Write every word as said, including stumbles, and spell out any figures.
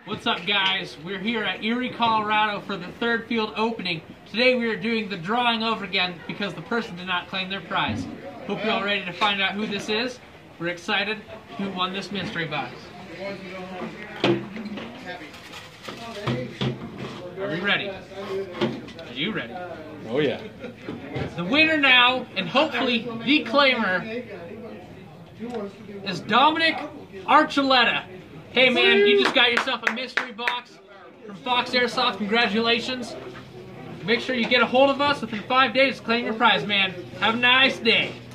What's up, guys? We're here at Erie, Colorado for the third field opening. Today we are doing the drawing over again because the person did not claim their prize. Hope you're all ready to find out who this is. We're excited. Who won this mystery box? Are we ready? Are you ready? Oh yeah. The winner now, and hopefully the claimer, is Dominic Archuleta. Hey man, you just got yourself a mystery box from Shadows Airsoft. Congratulations. Make sure you get a hold of us within five days to claim your prize, man. Have a nice day.